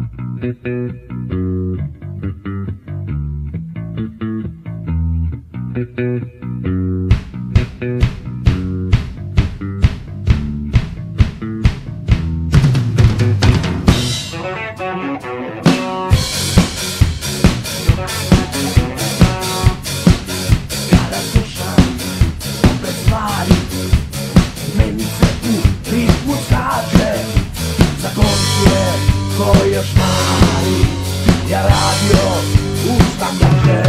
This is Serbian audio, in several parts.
Još mali, ja radio u standarde.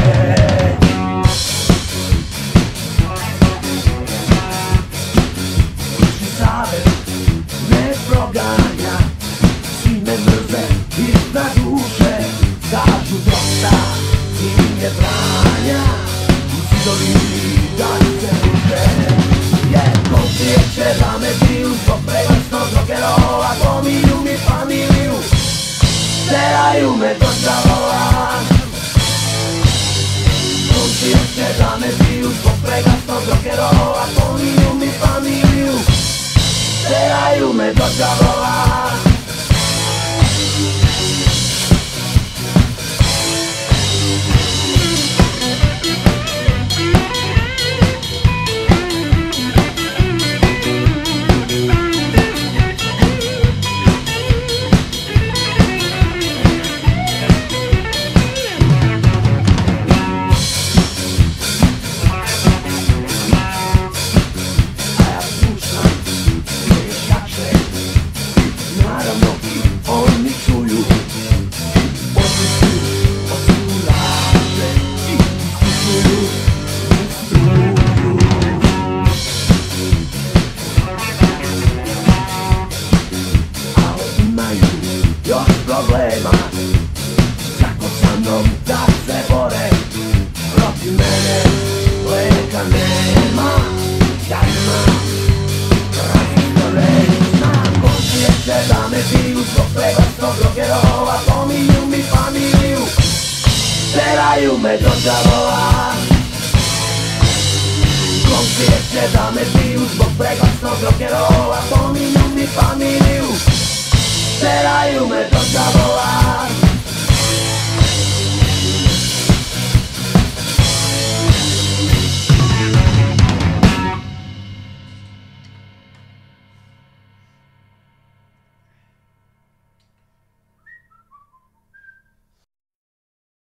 Kućni savjet me proganja, svi me mrze iznad duše. Kažu dosta im je branja, u zidovi da se ruše. Komšije će da me biju zbog preglasnog rock'n'rolla, pominju mi familiju, teraju me do zavora. Komšije će da me biju zbog preglasnog rock'n'rolla, pominju mi familiju, teraju me do zavora. Problema, kako sa mnom da se bore, protiv mene leka nema, ja imam razistore. Znam komšije će da me biju zbog preglasnog rock'n'rolla, pominju mi familiju, teraju me do đavola. Komšije će da me biju zbog preglasnog rock'n'rolla, pominju mi familiju, teraju me do đavola.